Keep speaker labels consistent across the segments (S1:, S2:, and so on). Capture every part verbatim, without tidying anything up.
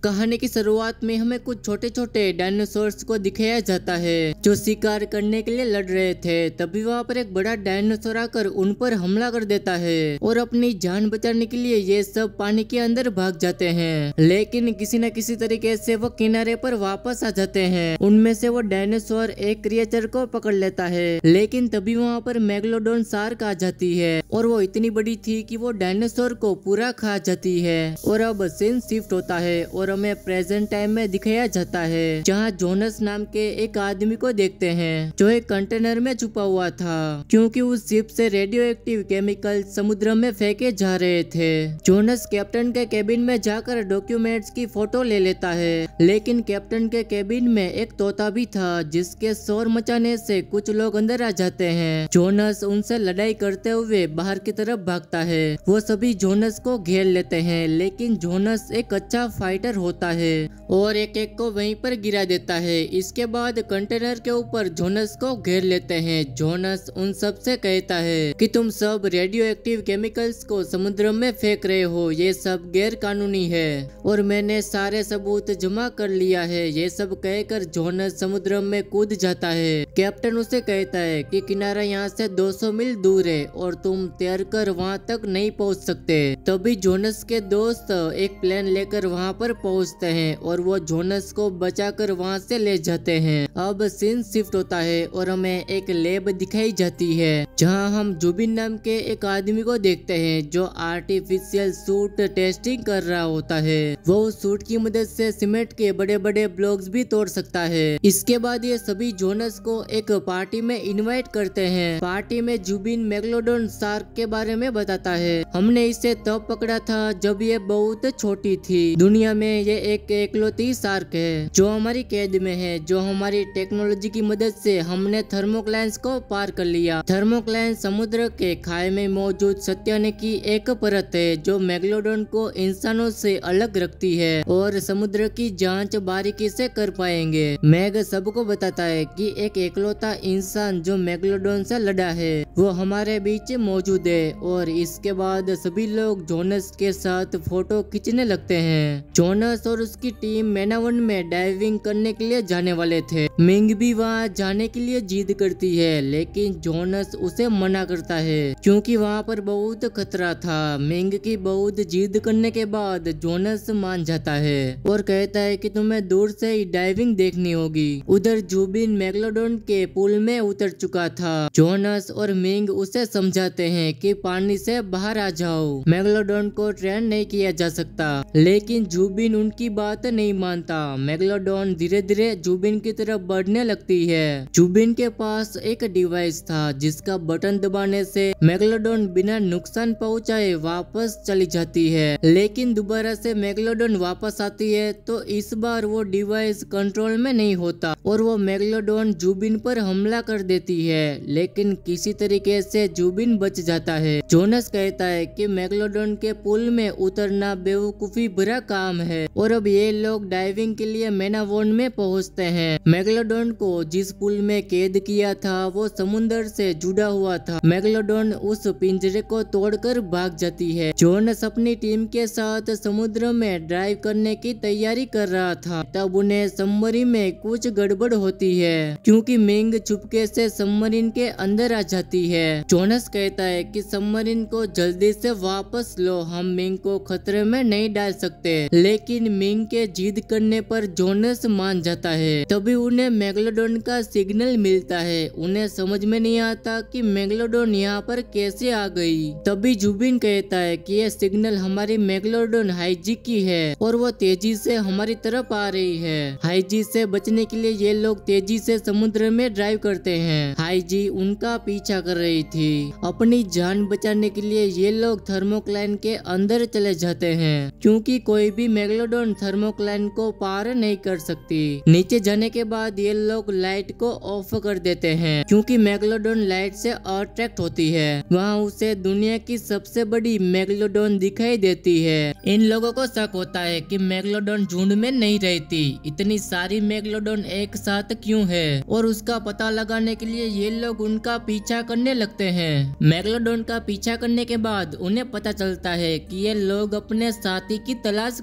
S1: कहानी की शुरुआत में हमें कुछ छोटे छोटे डायनासोर्स को दिखाया जाता है जो शिकार करने के लिए लड़ रहे थे। तभी वहाँ पर एक बड़ा डायनासोर आकर उन पर हमला कर देता है और अपनी जान बचाने के लिए ये सब पानी के अंदर भाग जाते हैं, लेकिन किसी न किसी तरीके से वो किनारे पर वापस आ जाते हैं। उनमें से वो डायनासोर एक क्रिएचर को पकड़ लेता है, लेकिन तभी वहाँ पर मेगलोडोन शार्क आ जाती है और वो इतनी बड़ी थी कि वो डायनासोर को पूरा खा जाती है। और अब सीन शिफ्ट होता है और हमें प्रेजेंट टाइम में दिखाया जाता है जहाँ जोनस नाम के एक आदमी को देखते हैं जो एक कंटेनर में छुपा हुआ था, क्योंकि उस शिप से रेडियो एक्टिव केमिकल समुद्र में फेंके जा रहे थे। जोनस कैप्टन के केबिन में जाकर डॉक्यूमेंट्स की फोटो ले लेता है, लेकिन कैप्टन के केबिन में एक तोता भी था जिसके शोर मचाने से कुछ लोग अंदर आ जाते हैं। जोनस उनसे लड़ाई करते हुए बाहर की तरफ भागता है। वो सभी जोनस को घेर लेते हैं, लेकिन जोनस एक अच्छा फाइटर होता है और एक एक को वहीं पर गिरा देता है। इसके बाद कंटेनर के ऊपर जोनस को घेर लेते हैं। जोनस उन सब से कहता है कि तुम सब रेडियो एक्टिव केमिकल्स को समुद्र में फेंक रहे हो, ये सब गैर कानूनी है और मैंने सारे सबूत जमा कर लिया है। ये सब कहकर जोनस समुद्र में कूद जाता है। कैप्टन उसे कहता है कि किनारा यहाँ से दो सौ मील दूर है और तुम तैरकर वहाँ तक नहीं पहुँच सकते। तभी जोनस के दोस्त एक प्लेन लेकर वहाँ पर पहुँचते हैं और वो जोनस को बचाकर वहाँ से ले जाते हैं। अब सीन शिफ्ट होता है और हमें एक लैब दिखाई जाती है जहाँ हम जुबिन नाम के एक आदमी को देखते हैं जो आर्टिफिशियल सूट टेस्टिंग कर रहा होता है। वो उस सूट की मदद से सीमेंट के बड़े बड़े ब्लॉक्स भी तोड़ सकता है। इसके बाद ये सभी जोनस को एक पार्टी में इनवाइट करते हैं। पार्टी में जुबिन मेगलोडोन शार्क के बारे में बताता है। हमने इसे तब पकड़ा था जब ये बहुत छोटी थी। दुनिया में ये एक एकलौती शार्क है जो हमारी कैद में है, जो हमारी टेक्नोलॉजी की मदद से हमने थर्मोक्लाइंस को पार कर लिया। थर्मोक्लाइंस समुद्र के खाई में मौजूद सत्याने की एक परत है जो मेगलोडोन को इंसानों से अलग रखती है और समुद्र की जांच बारीकी से कर पाएंगे। मैग सबको बताता है कि एक एकलौता इंसान जो मेगलोडोन से लड़ा है वो हमारे बीच मौजूद है। और इसके बाद सभी लोग जोनस के साथ फोटो खींचने लगते हैं। जोनस और उसकी टीम मेनावन में डाइविंग करने के लिए जाने वाले थे। मिंग भी वहाँ जाने के लिए जिद करती है, लेकिन जोनस उसे मना करता है क्योंकि वहाँ पर बहुत खतरा था। मिंग की बहुत जिद करने के बाद जोनस मान जाता है और कहता है कि तुम्हें दूर से ही डाइविंग देखनी होगी। उधर जुबिन मेगलोडोन के पुल में उतर चुका था। जोनस और मिंग उसे समझाते हैं कि पानी से बाहर आ जाओ, मेगलोडोन को ट्रेन नहीं किया जा सकता, लेकिन जुबिन उनकी बात नहीं मानता। मेगलोडोन धीरे धीरे जुबिन की तरफ बढ़ने लगती है। जुबिन के पास एक डिवाइस था जिसका बटन दबाने से मेगलोडोन बिना नुकसान पहुंचाए वापस चली जाती है, लेकिन दोबारा से मेगलोडोन वापस आती है तो इस बार वो डिवाइस कंट्रोल में नहीं होता और वो मेगलोडोन जुबिन पर हमला कर देती है, लेकिन किसी तरीके से जुबिन बच जाता है। जोनस कहता है कि मेगलोडोन के पुल में उतरना बेवकूफी भरा काम है और अब ये लोग डाइविंग के लिए मेनावोन में पहुंचते हैं। मेगलोडोन को जिस पुल में कैद किया था वो समुद्र से जुड़ा हुआ था। मेगलोडोन उस पिंजरे को तोड़कर भाग जाती है। जोनस अपनी टीम के साथ समुद्र में ड्राइव करने की तैयारी कर रहा था, तब उन्हें सबमरीन में कुछ गड़बड़ होती है क्योंकि मिंग चुपके से सबमरीन के अंदर आ जाती है। जोनस कहता है कि सबमरीन को जल्दी से वापस लो, हम मिंग को खतरे में नहीं डाल सकते, लेकिन मिंग के जिद करने पर जोनस मान जाता है। तभी उन्हें मेगलोडोन का सिग्नल मिलता है। उन्हें समझ में नहीं आता कि मेगलोडोन यहाँ पर कैसे आ गई। तभी जुबिन कहता है कि यह सिग्नल हमारी मेगलोडोन हाईजी की है और वो तेजी से हमारी तरफ आ रही है। हाईजी से बचने के लिए ये लोग तेजी से समुद्र में ड्राइव करते हैं। हाईजी उनका पीछा कर रही थी। अपनी जान बचाने के लिए ये लोग थर्मोक्लाइन के अंदर चले जाते हैं क्योंकि कोई भी मेगलोडोन थर्मोक्लाइन को पार नहीं कर सकती। नीचे जाने के बाद ये लोग लाइट को ऑफ कर देते हैं क्योंकि मेगलोडोन लाइट से अट्रैक्ट होती है। वहाँ उसे दुनिया की सबसे बड़ी मेगलोडोन दिखाई देती है। इन लोगों को शक होता है कि मेगलोडोन झुंड में नहीं रहती, इतनी सारी मेगलोडोन एक साथ क्यों है, और उसका पता लगाने के लिए ये लोग उनका पीछा करने लगते हैं। मेगलोडोन का पीछा करने के बाद उन्हें पता चलता है कि ये लोग अपने साथी की तलाश कर रहे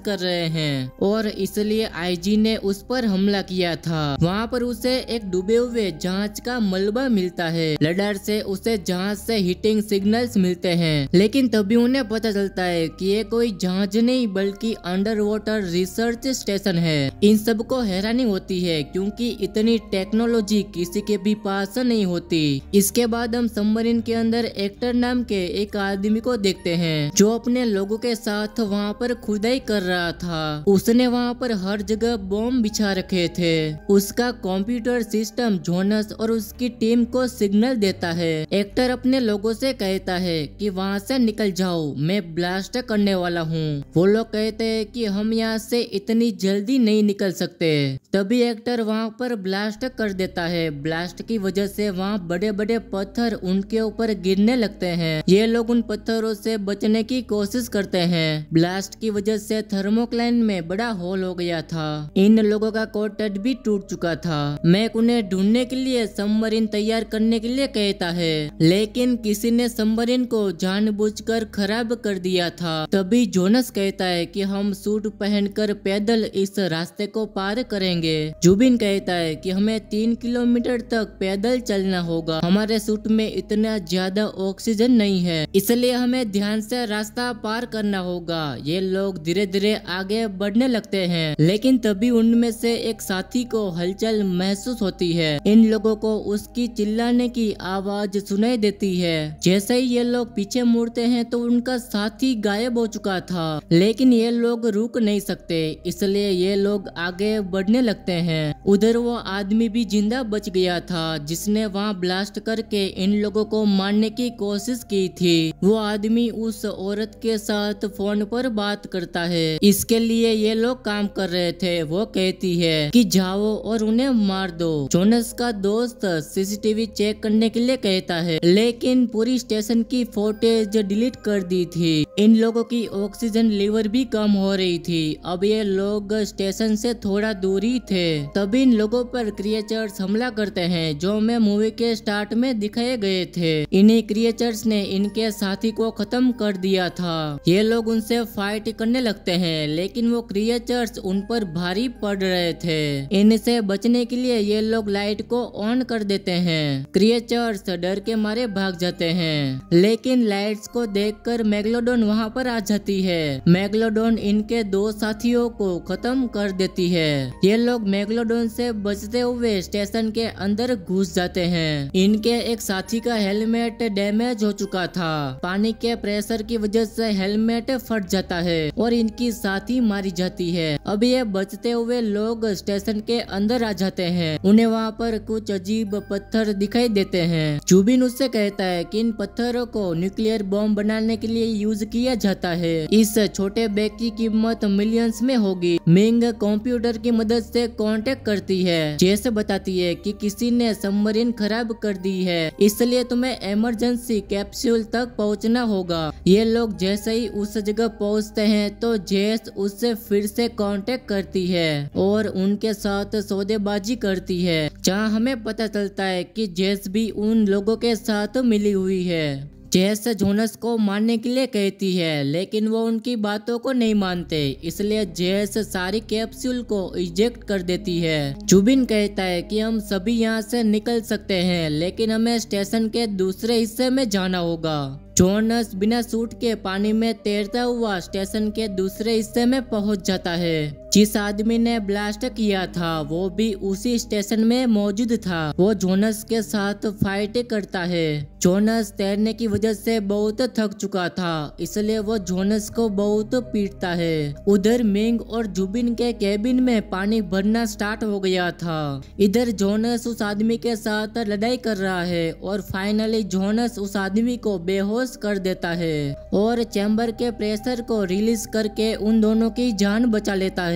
S1: हैं और इसलिए आईजी ने उस पर हमला किया था। वहाँ पर उसे एक डूबे हुए जहाज का मलबा मिलता है। रडार से उसे जहाज से हिटिंग सिग्नल्स मिलते हैं, लेकिन तभी उन्हें पता चलता है कि ये कोई जहाज नहीं बल्कि अंडर वाटर रिसर्च स्टेशन है। इन सब को हैरानी होती है क्योंकि इतनी टेक्नोलॉजी किसी के भी पास नहीं होती। इसके बाद हम सबमरीन के अंदर एक्टर नाम के एक आदमी को देखते हैं जो अपने लोगों के साथ वहाँ पर खुदाई कर रहा था। उसने वहाँ पर हर जगह बॉम्ब बिछा रखे थे। उसका कंप्यूटर सिस्टम जोनस और उसकी टीम को सिग्नल देता है। एक्टर अपने लोगों से कहता है कि वहाँ से निकल जाओ, मैं ब्लास्ट करने वाला हूँ। वो लोग कहते हैं कि हम यहाँ से इतनी जल्दी नहीं निकल सकते। तभी एक्टर वहाँ पर ब्लास्ट कर देता है। ब्लास्ट की वजह से वहाँ बड़े बड़े पत्थर उनके ऊपर गिरने लगते हैं। ये लोग उन पत्थरों से बचने की कोशिश करते हैं। ब्लास्ट की वजह से थर्मोक्लाइन में बड़ा होल हो गया था। इन लोगों का कोटेड भी टूट चुका था। मैक उन्हें ढूंढने के लिए सबमरीन तैयार करने के लिए कहता है, लेकिन किसी ने सबमरीन को जानबूझकर खराब कर दिया था। तभी जोनस कहता है कि हम सूट पहनकर पैदल इस रास्ते को पार करेंगे। जुबिन कहता है कि हमें तीन किलोमीटर तक पैदल चलना होगा। हमारे सूट में इतना ज्यादा ऑक्सीजन नहीं है, इसलिए हमें ध्यान से रास्ता पार करना होगा। ये लोग धीरे धीरे आगे बढ़ने लगते हैं, लेकिन तभी उनमें से एक साथी को हलचल महसूस होती है। इन लोगों को उसकी चिल्लाने की आवाज सुनाई देती है। जैसे ही ये लोग पीछे मुड़ते हैं तो उनका साथी गायब हो चुका था, लेकिन ये लोग रुक नहीं सकते, इसलिए ये लोग आगे बढ़ने लगते हैं। उधर वो आदमी भी जिंदा बच गया था जिसने वहाँ ब्लास्ट करके इन लोगों को मारने की कोशिश की थी। वो आदमी उस औरत के साथ फोन पर बात करता है। इसके लिए ये लोग काम कर रहे थे। वो कहती है कि जाओ और उन्हें मार दो। जोनस का दोस्त सीसीटीवी चेक करने के लिए कहता है, लेकिन पूरी स्टेशन की फुटेज डिलीट कर दी थी। इन लोगों की ऑक्सीजन लेवल भी कम हो रही थी। अब ये लोग स्टेशन से थोड़ा दूर ही थे। तभी इन लोगों पर क्रिएचर्स हमला करते हैं जो मैं मूवी के स्टार्ट में दिखाए गए थे। इन्हीं क्रिएचर्स ने इनके साथी को खत्म कर दिया था। ये लोग उनसे फाइट करने लगते हैं, लेकिन वो क्रिएचर्स उन पर भारी पड़ रहे थे। इनसे बचने के लिए ये लोग लाइट को ऑन कर देते हैं। क्रिएचर्स डर के मारे भाग जाते हैं, लेकिन लाइट्स को देखकर मेगलोडॉन वहाँ पर आ जाती है। मेगलोडॉन इनके दो साथियों को खत्म कर देती है। ये लोग मेगलोडॉन से बचते हुए स्टेशन के अंदर घुस जाते हैं। इनके एक साथी का हेलमेट डैमेज हो चुका था। पानी के प्रेशर की वजह से हेलमेट फट जाता है और इनकी साथी मारी जाती है। अब ये बचते हुए लोग स्टेशन के अंदर आ जाते हैं। उन्हें वहाँ पर कुछ अजीब पत्थर दिखाई देते हैं। जुबिन उससे कहता है कि इन पत्थरों को न्यूक्लियर बॉम्ब बनाने के लिए यूज किया जाता है। इस छोटे बैग की कीमत मिलियंस में होगी। मिंग कंप्यूटर की मदद से कांटेक्ट करती है। जैसे बताती है कि किसी ने सबमरीन खराब कर दी है, इसलिए तुम्हें इमरजेंसी कैप्सूल तक पहुंचना होगा। ये लोग जैसे ही उस जगह पहुंचते हैं तो जेस उससे फिर से कांटेक्ट करती है और उनके साथ सौदेबाजी करती है, जहां हमें पता चलता है कि जेस भी उन लोगों के साथ मिली हुई है। जेस जोनस को मारने के लिए कहती है, लेकिन वो उनकी बातों को नहीं मानते, इसलिए जेस सारी कैप्सूल को इजेक्ट कर देती है। जुबिन कहता है कि हम सभी यहाँ से निकल सकते हैं, लेकिन हमें स्टेशन के दूसरे हिस्से में जाना होगा। जोनस बिना सूट के पानी में तैरता हुआ स्टेशन के दूसरे हिस्से में पहुंच जाता है। जिस आदमी ने ब्लास्ट किया था वो भी उसी स्टेशन में मौजूद था। वो जोनस के साथ फाइट करता है। जोनस तैरने की वजह से बहुत थक चुका था, इसलिए वो जोनस को बहुत पीटता है। उधर मिंग और जुबिन के केबिन में पानी भरना स्टार्ट हो गया था। इधर जोनस उस आदमी के साथ लड़ाई कर रहा है और फाइनली जोनस उस आदमी को बेहोश कर देता है और चैम्बर के प्रेशर को रिलीज करके उन दोनों की जान बचा लेता है।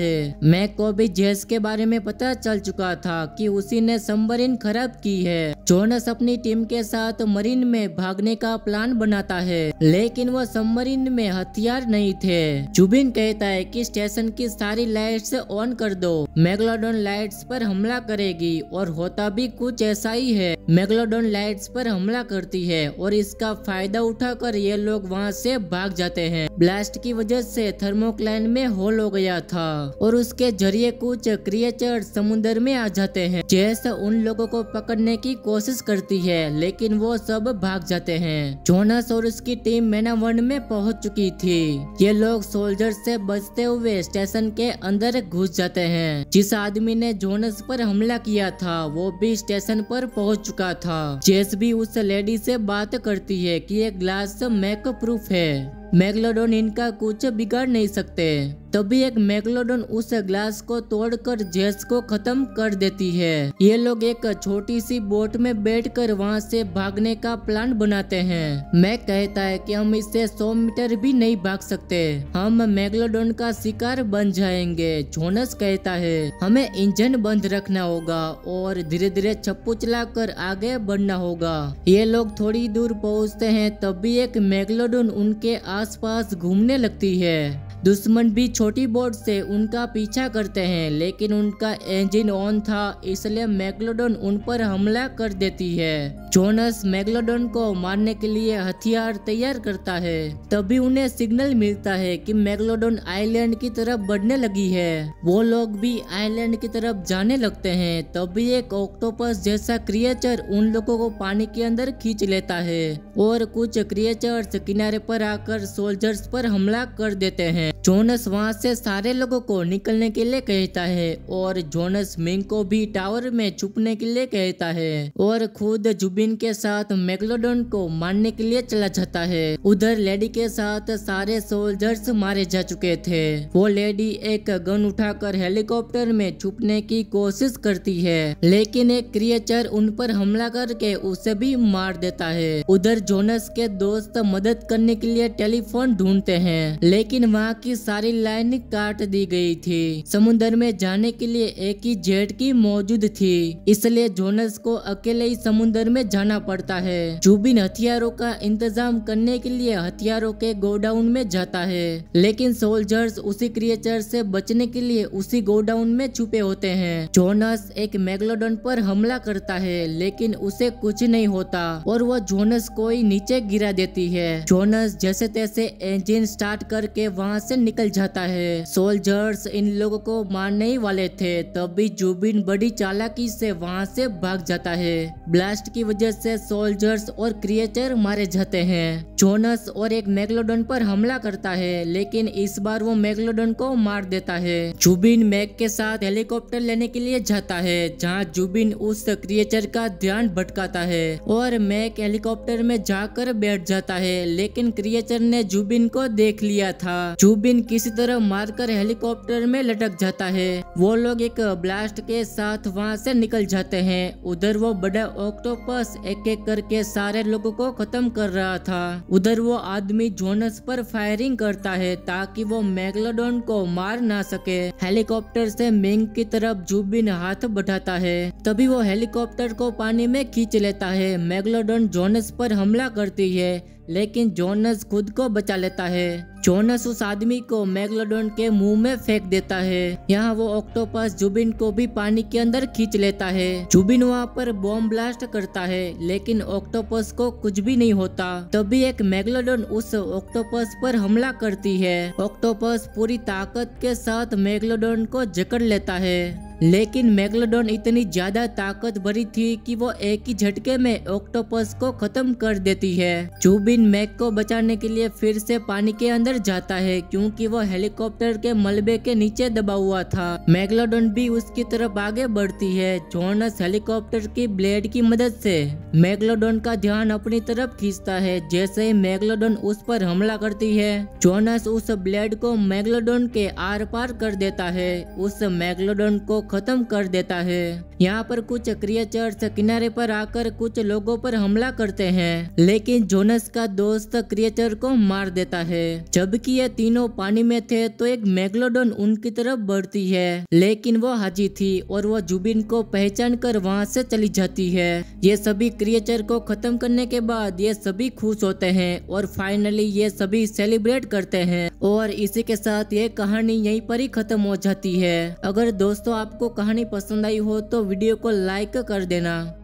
S1: है। मैक को भी जेस के बारे में पता चल चुका था कि उसी ने सबमरीन खराब की है। जोनस अपनी टीम के साथ मरीन में भागने का प्लान बनाता है, लेकिन वो सबमरीन में हथियार नहीं थे। जुबिन कहता है कि स्टेशन की सारी लाइट्स ऑन कर दो, मेगलोडॉन लाइट्स पर हमला करेगी, और होता भी कुछ ऐसा ही है। मेगलोडॉन लाइट्स पर हमला करती है और इसका फायदा उठाकर ये लोग वहाँ से भाग जाते हैं। ब्लास्ट की वजह से थर्मोक्लाइन में होल हो गया था और उसके जरिए कुछ क्रिएचर समुद्र में आ जाते हैं। जेस उन लोगों को पकड़ने की कोशिश करती है, लेकिन वो सब भाग जाते हैं। जोनस और उसकी टीम मैनावर्न में पहुंच चुकी थी। ये लोग सोल्जर से बचते हुए स्टेशन के अंदर घुस जाते हैं। जिस आदमी ने जोनस पर हमला किया था वो भी स्टेशन पर पहुंच चुका था। जेस भी उस लेडी से बात करती है कि ये ग्लास मैक प्रूफ है, मेगलोडॉन इनका कुछ बिगाड़ नहीं सकते। तभी एक मेगलोडॉन उस ग्लास को तोड़कर जेस को खत्म कर देती है। ये लोग एक छोटी सी बोट में बैठकर वहाँ से भागने का प्लान बनाते हैं। मैक कहता है कि हम इससे सौ मीटर भी नहीं भाग सकते, हम मेगलोडॉन का शिकार बन जाएंगे। जोनस कहता है हमें इंजन बंद रखना होगा और धीरे धीरे चप्पू चलाकर आगे बढ़ना होगा। ये लोग थोड़ी दूर पहुँचते हैं तभी एक मेगलोडॉन उनके आसपास घूमने लगती है। दुश्मन भी छोटी बोट से उनका पीछा करते हैं, लेकिन उनका इंजन ऑन था, इसलिए मेगलोडॉन उन पर हमला कर देती है। जोनस मेगलोडॉन को मारने के लिए हथियार तैयार करता है। तभी उन्हें सिग्नल मिलता है कि मेगलोडॉन आइलैंड की तरफ बढ़ने लगी है। वो लोग भी आइलैंड की तरफ जाने लगते हैं। तभी एक ऑक्टोपस जैसा क्रिएचर उन लोगों को पानी के अंदर खींच लेता है और कुछ क्रिएचर्स किनारे पर आकर सोल्जर्स पर हमला कर देते हैं। जोनस वहाँ से सारे लोगों को निकलने के लिए कहता है और जोनस मिंग को भी टावर में छुपने के लिए कहता है और खुद जुबिन के साथ मेगलोडॉन को मारने के लिए चला जाता है। उधर लेडी के साथ सारे सोल्जर्स मारे जा चुके थे। वो लेडी एक गन उठाकर हेलीकॉप्टर में छुपने की कोशिश करती है, लेकिन एक क्रिएचर उन पर हमला करके उसे भी मार देता है। उधर जोनस के दोस्त मदद करने के लिए टेलीफोन ढूंढते हैं, लेकिन वहाँ की सारी लाइन काट दी गई थी। समुद्र में जाने के लिए एक ही जेट की मौजूद थी, इसलिए जोनस को अकेले ही समुद्र में जाना पड़ता है। जुबिन हथियारों का इंतजाम करने के लिए हथियारों के गोडाउन में जाता है, लेकिन सोल्जर्स उसी क्रिएचर से बचने के लिए उसी गोडाउन में छुपे होते हैं। जोनस एक मेगलोडॉन पर हमला करता है, लेकिन उसे कुछ नहीं होता और वो जोनस को ही नीचे गिरा देती है। जोनस जैसे तैसे इंजन स्टार्ट करके वहाँ से निकल जाता है। सोल्जर्स इन लोगों को मारने ही वाले थे, तभी जुबिन बड़ी चालाकी से वहाँ से भाग जाता है। ब्लास्ट की वजह से सोल्जर्स और क्रिएचर मारे जाते हैं। जोनस और एक मेगलोडॉन पर हमला करता है, लेकिन इस बार वो मेगलोडॉन को मार देता है। जुबिन मैक के साथ हेलीकॉप्टर लेने के लिए जाता है, जहाँ जुबिन उस क्रिएचर का ध्यान भटकाता है और मैक हेलीकॉप्टर में जाकर बैठ जाता है, लेकिन क्रिएचर ने जुबिन को देख लिया था। जुबिन किसी तरह मारकर हेलीकॉप्टर में लटक जाता है। वो लोग एक ब्लास्ट के साथ वहाँ से निकल जाते हैं। उधर वो बड़ा ऑक्टोपस एक एक करके सारे लोगों को खत्म कर रहा था। उधर वो आदमी जोनस पर फायरिंग करता है ताकि वो मेगलोडॉन को मार ना सके। हेलीकॉप्टर से मिंग की तरफ जुबिन हाथ बढ़ाता है, तभी वो हेलीकॉप्टर को पानी में खींच लेता है। मेगलोडॉन जोनस पर हमला करती है, लेकिन जोनस खुद को बचा लेता है। जोनस उस आदमी को मेगलोडॉन के मुंह में फेंक देता है। यहाँ वो ऑक्टोपस जुबिन को भी पानी के अंदर खींच लेता है। जुबिन वहाँ पर बॉम्ब ब्लास्ट करता है, लेकिन ऑक्टोपस को कुछ भी नहीं होता। तभी एक मेगलोडॉन उस ऑक्टोपस पर हमला करती है। ऑक्टोपस पूरी ताकत के साथ मेगलोडॉन को जकड़ लेता है, लेकिन मेगलोडॉन इतनी ज्यादा ताकत भरी थी कि वो एक ही झटके में ऑक्टोपस को खत्म कर देती है। जुबिन मैक को बचाने के लिए फिर से पानी के अंदर जाता है, क्योंकि वो हेलीकॉप्टर के मलबे के नीचे दबा हुआ था। मेगलोडॉन भी उसकी तरफ आगे बढ़ती है। जोनस हेलीकॉप्टर की ब्लेड की मदद से मेगलोडॉन का ध्यान अपनी तरफ खींचता है। जैसे ही मेगलोडॉन उस पर हमला करती है, जोनास उस ब्लेड को मेगलोडॉन के आर पार कर देता है, उस मेगलोडॉन को खत्म कर देता है। यहाँ पर कुछ क्रिएचर्स किनारे पर आकर कुछ लोगों पर हमला करते हैं, लेकिन जोनास का दोस्त क्रिएचर को मार देता है। जबकि ये तीनों पानी में थे तो एक मेगलोडॉन उनकी तरफ बढ़ती है, लेकिन वो हाजी थी और वो जुबिन को पहचान कर वहाँ से चली जाती है। ये सभी क्रिएचर को खत्म करने के बाद ये सभी खुश होते हैं और फाइनली ये सभी सेलिब्रेट करते हैं। और इसी के साथ ये कहानी यहीं पर ही खत्म हो जाती है। अगर दोस्तों आपको कहानी पसंद आई हो तो वीडियो को लाइक कर देना।